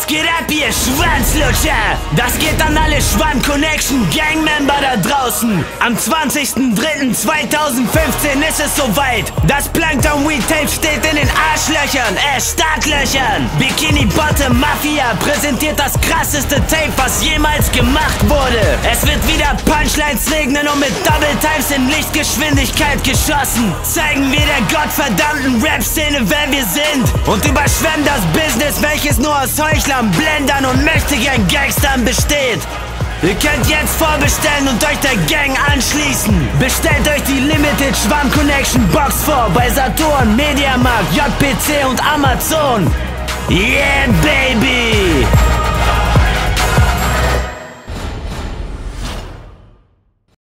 Was geht ab, ihr Schwanzlutscher? Das geht an alle Schwann Connection Gangmember da draußen. Am 20.03.2015 ist es soweit. Das Plankton Weed Tape steht in den Arschlöchern, Startlöchern. Bikini Bottom Mafia präsentiert das krasseste Tape, was jemals gemacht wurde. Es wird wieder Punchlines regnen und mit Double Times in Lichtgeschwindigkeit geschossen. Zeigen wir der gottverdammten Rap-Szene, wer wir sind. Und überschwemmen das Business, welches nur aus Heuchlern, Blendern und mächtigen Gangstern besteht. Ihr könnt jetzt vorbestellen und euch der Gang anschließen. Bestellt euch die Limited Schwamm Connection Box vor bei Saturn, Mediamarkt, JPC und Amazon. Yeah, baby!